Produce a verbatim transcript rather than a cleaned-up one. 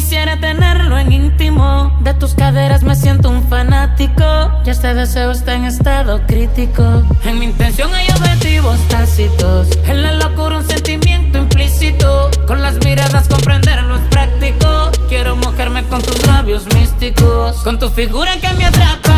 quisiera tenerlo en íntimo. De tus caderas me siento un fanático. Ya este deseo está en estado crítico. En mi intención hay objetivos tácitos. En la locura un sentimiento implícito. Con las miradas comprenderlo es práctico. Quiero mojarme con tus labios místicos. Con tu figura que me atrapa.